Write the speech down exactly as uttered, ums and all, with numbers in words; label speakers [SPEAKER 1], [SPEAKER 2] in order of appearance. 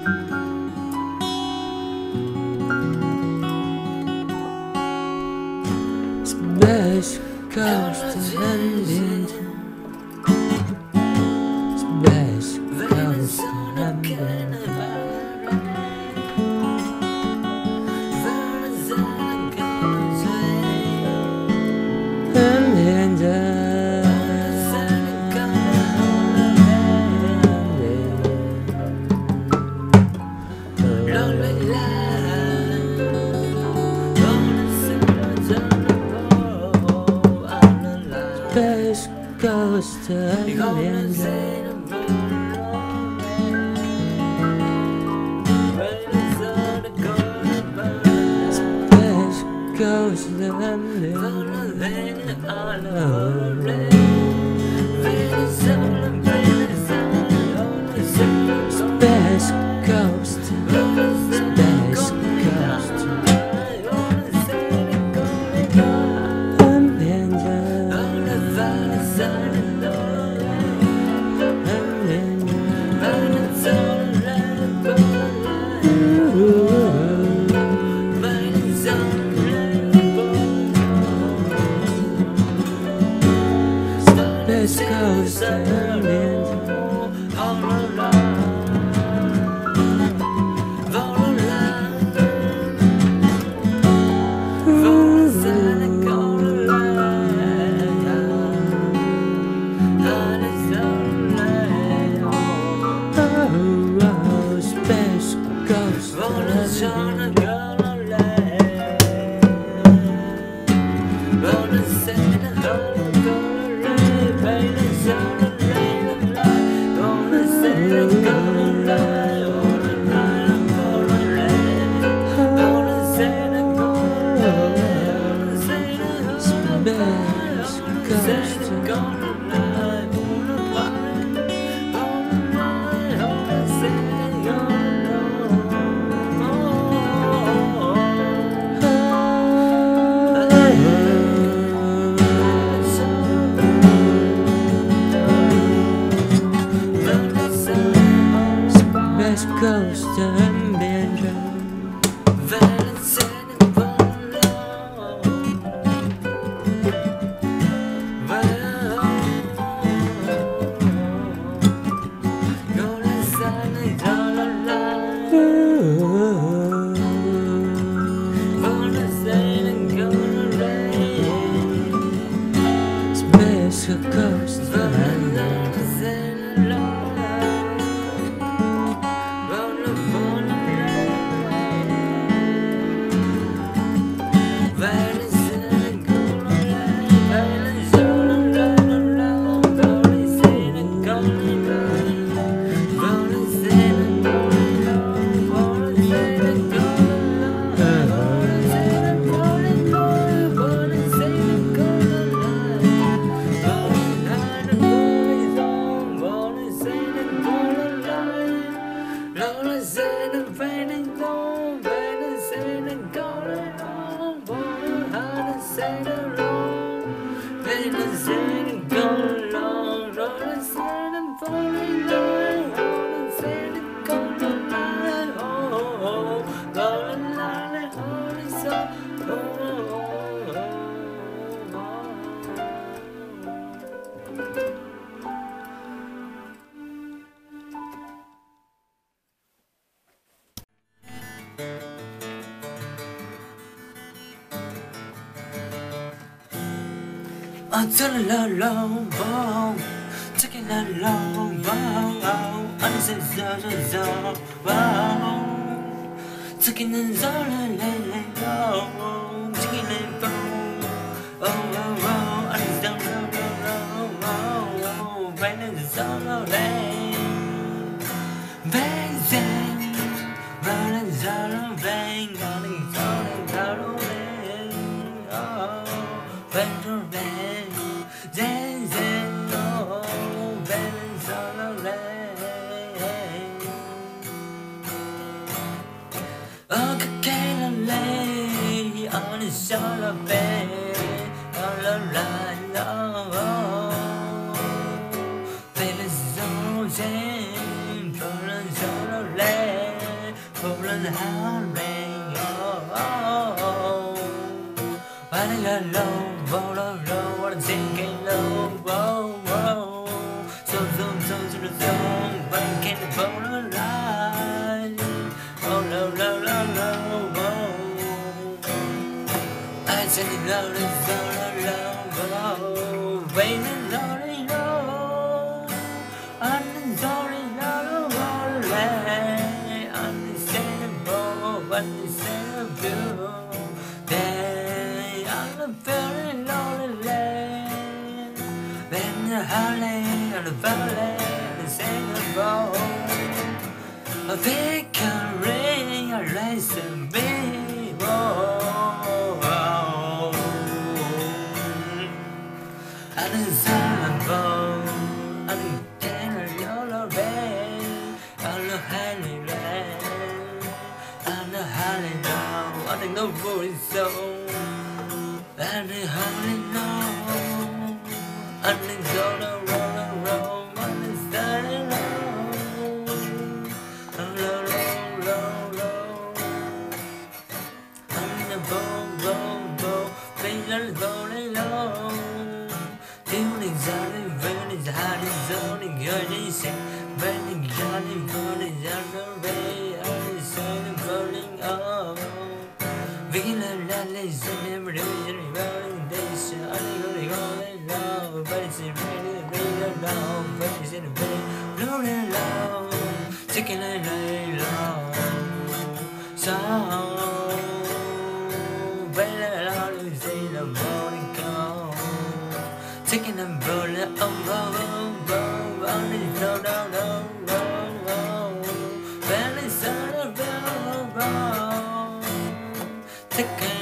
[SPEAKER 1] Space Coast Ambient, Space Coast Ambient, Space Coast Ambient, Space Coast Space Coast, Space Coast Space Coast Ambient, Space Coast Ambient. Space Coast Ambient, Space Coast Ambient.
[SPEAKER 2] I'm turning alone, oh, taking alone, oh, I'm so so so, oh, taking it all alone, oh, taking it all, oh, oh, oh, I'm so so so, oh, oh, when it's all alone, bang, bang, rolling, rolling, bang, rolling, rolling, rolling, oh, bang, bang. All of it, all around, oh, baby, so same, all around. the howling, oh, oh, oh. When I get low, low, low, low, when I'm sinking low, whoa, whoa. So, so, so, so, so, so, when I can't fall alive, oh, low, low, low, low, whoa. I said it low, low, low, low, low, waiting low, low, I'm sorry, low, low, understandable, what they say of you. They are very lonely. Then the howling on the valley, the singable. A victory, a race of people. Unreasonable, untenable, I'm not highly red, I'm not highly low, I think no voice so, I'm not highly low, I'm not gonna roll and roll, I'm not starting low, I'm low, low, low, low, I'm in a boom, boom, boom, fingers rolling low. Feeling sorry, feeling hard, zoning, yearning, sick, burning, yawning, burning, younger way, I'm saying, burning up. Feeling that lazy, never doing rolling days, I'm going rolling low, but it's really, really low, but it's in a very rolling low, taking a lay low. So, better always say the morning come. Taking a bullet, oh, oh, oh, oh, oh, no, no, no, no, no. Belly, son of a, oh, oh. Take